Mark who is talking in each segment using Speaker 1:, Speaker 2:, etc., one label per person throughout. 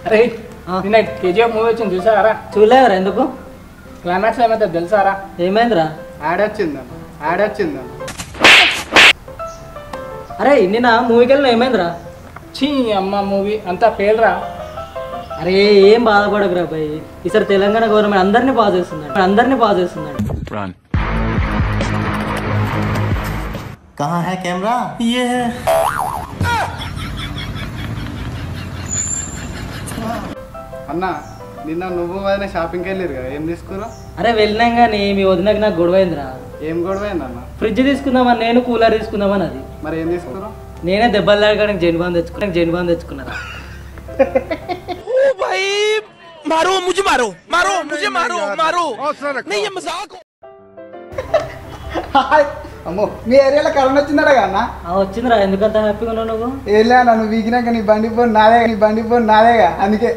Speaker 1: అరే నిన్న KGF movie వచ్చింది చూసారా?
Speaker 2: చూడలేదురా ఎందుకు?
Speaker 1: క్లైమాక్స్ ఏమైతే తెలుసారా?
Speaker 2: ఏమైందిరా?
Speaker 1: యాడ్ వచ్చిందన్న.
Speaker 2: అరే నిన్న మూవీకి వెళ్ళిన ఏమైందిరా?
Speaker 1: చీ అమ్మ మూవీ అంతా ఫెయిల్ రా.
Speaker 2: అరే ఏం బాధపడకురా భయ్, ఈసారి తెలంగాణ గవర్నమెంట్ అందరినీ పాస్ చేస్తున్నాడు.
Speaker 3: कहाँ है कैमरा? ये है।
Speaker 1: అన్న నిన్న నువ్వు వదిన షాపింగ్కి వెళ్ళారు కదా, ఏం తీసుకురా?
Speaker 2: అరే వెళ్ళినాం కానీ మీ వదినకి నాకు గొడవైందిరా.
Speaker 1: ఏం గొడవైంది అన్న?
Speaker 2: ఫ్రిడ్జ్ తీసుకుందామని నేను, కూలర్ తీసుకుందామని అది.
Speaker 1: మరి ఏం తీసుకురా?
Speaker 2: నేనే దెబ్బలు తాగడానికి జెన్ బాండ్ తెచ్చుకున్నారా.
Speaker 1: అమ్మో మీ ఏరియాలో కరోనా వచ్చిందట అన్న?
Speaker 2: వచ్చిందిరా. ఎందుకంత హ్యాపీగా ఉన్నావు నువ్వు?
Speaker 1: ఏలే అన్న, నువ్వు వీకినాక నీ బండి పోను నాదేగా అందుకే.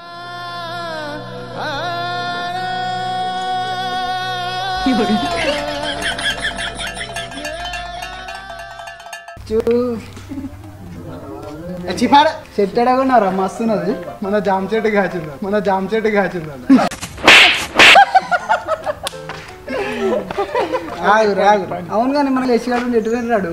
Speaker 1: చెట్టడగున్నారా మస్తున్నది. మన జామ చెట్టు కాచింది. రాగు అవును కానీ మన లేచిగాడు ఎటు పోయినాడు?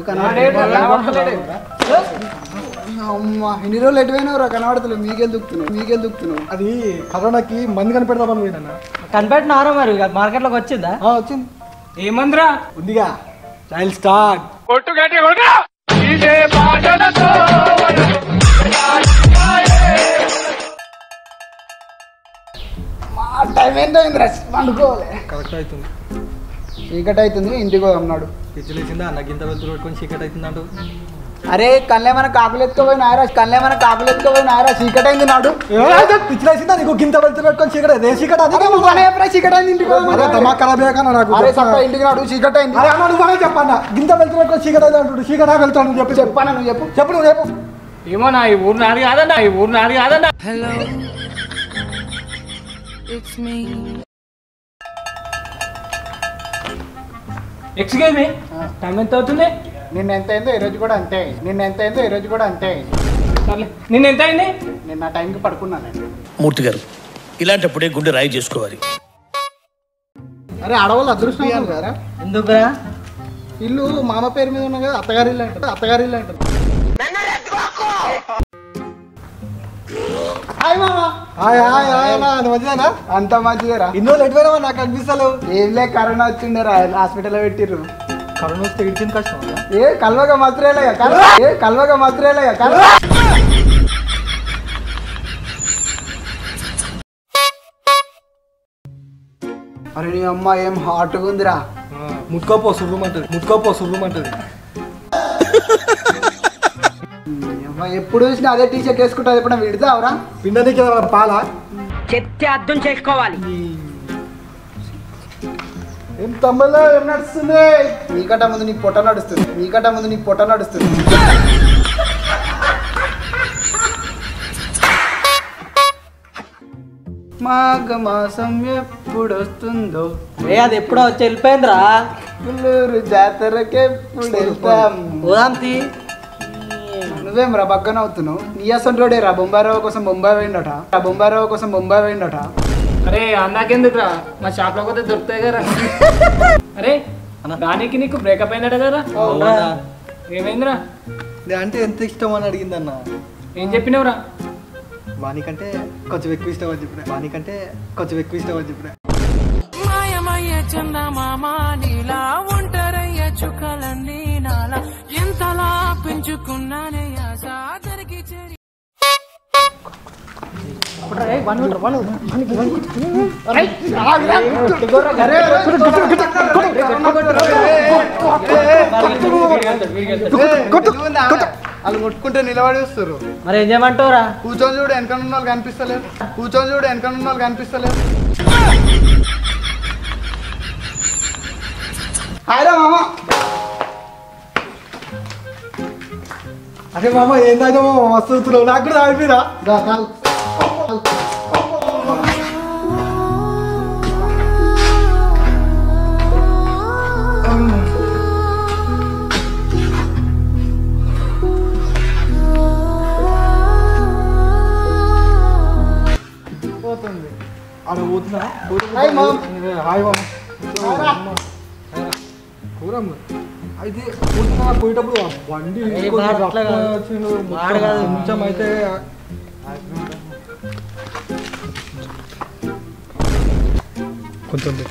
Speaker 1: అమ్మా ఇన్ని రోజులు ఎటు పోయినావురా? కనబడతలేదు. మీకేం దుక్కుతున్నావు? అది కరోనాకి మందు కనిపెడతామని పోయినా.
Speaker 2: కనిపెట్టినారా మరి? మార్కెట్లోకి వచ్చిందా?
Speaker 1: వచ్చింది. ఏమందిరా? ఉందిగా. Trial start. కొట్టు మా టైం ఏంటైంది రా, పండుకోవాలి.
Speaker 2: కరెక్ట్ అవుతుంది.
Speaker 1: చీకటి అవుతుంది, ఇంటికి అన్నాడు.
Speaker 2: పిచ్చిలేసిందా అన్న? గింత వెళ్తురు పెట్టుకొని చీకటి అవుతుంది అంటూ.
Speaker 1: అరే కళ్ళేమన్నా కాకులు ఎత్తుకోపోయినారా? చీకటి అయింది నాడు.
Speaker 2: పిచ్చిలేసిందా నీకు? గింత వెళ్తురు పెట్టుకొని చీకటి అయింది. చీకటి
Speaker 1: చీకటి అయింది ఇంటికి. ఇంటికి నాడు చీకటి అయింది.
Speaker 2: చెప్పన్నా గింత వెళ్తురు పెట్టుకొని చీకటి అయింది అంటాడు. చీకటి వెళ్తాను
Speaker 1: చెప్పాను. నువ్వు చెప్పు. ఏమో నా ఈ ఊరు నాది కాదన్నా. Hello it's me. Excuse me, time ఎంత అవుతుంది? నిన్న ఎంత అయిందో ఈరోజు కూడా అంతే అయింది. సర్లే, నిన్న ఎంత అయింది? నేను నా టైంకి పడుకున్నానండి.
Speaker 4: మూర్తి గారు ఇలాంటప్పుడే గుండె రాయి చేసుకోవాలి.
Speaker 1: అరే ఆడవాళ్ళు అదృష్టం కదా.
Speaker 2: ఎందుకురా?
Speaker 1: ఇల్లు మామ పేరు మీద ఉన్నా కదా, అత్తగారి ఇల్లు అంటారు. అంత మంచిదేరా.
Speaker 2: ఇన్నో ఎటువైనా నాకు అనిపిస్తలేవు.
Speaker 1: ఏంలే కరోనా వచ్చిండేరా, హాస్పిటల్ పెట్టిర్రు.
Speaker 2: కరోనా వస్తే ఇడిచిన కష్టం.
Speaker 1: కల్వగా మాత్రలేగా. అరే నీ అమ్మ ఏం హాట్గా ఉందిరా.
Speaker 2: ముట్టుకోపో సుర్రుమంటది.
Speaker 1: ఎప్పుడు చూసినా అదే టీ షర్ట్ వేసుకుంటా. ఎప్పుడైనా విడతావురా?
Speaker 2: పిండానికి పాల
Speaker 5: చెప్తే అర్థం చేసుకోవాలి.
Speaker 1: ఏం తమ్ముళ్ళు ఏం నడుస్తుంది? నీకట ముందు నీ పొట్ట నడుస్తుంది. మాఘమాసం ఎప్పుడు వస్తుందో?
Speaker 2: అది ఎప్పుడో వచ్చి వెళ్ళిపోయిందిరా.
Speaker 1: పుల్లూరు జాతరకి ఎప్పుడు వెళ్తాం? నువ్వేం రా బగ్గన అవుతున్నావు? నీ అసంటోడే రా బొంబారావు కోసం బొంబాయి పోయిండట. అరే అన్నాకెందుకు రా, మా షాప్ లో పోతే దొరుకుతాయి కదా. అరే దానికి నీకు బ్రేకప్ అయిందట కదా? ఏమైందిరా?
Speaker 2: అంటే ఎంత ఇష్టం అని అడిగిందన్న.
Speaker 1: ఏం చెప్పినవురా?
Speaker 2: వానికంటే కొంచెం ఎక్కువ ఇష్టం అని చెప్పిన.
Speaker 5: మాయమయ్య చందమామ నీలా ఒంటరయ్య చుక్కలన్నీ నాలా ఎంతలా పెంచుకున్నానే సాదరికి చేరి.
Speaker 1: వాళ్ళు కొట్టుకుంటే నిలబడి వస్తారు.
Speaker 2: మరి ఏం చేయమంటావురా?
Speaker 1: కూర్చొని చూడు వెనకనున్న వాళ్ళు కనిపిస్తలేరు. హాయ్రా మామ.
Speaker 2: అరే మామ ఏందాక మస్తు నాకు కూడా ఆగిపోయిరా.
Speaker 1: Hi ma'am.
Speaker 3: హాయ్ మామ కూరమ్మ అయితే పోయేటప్పుడు బండి కొంచెం అయితే కొంచెం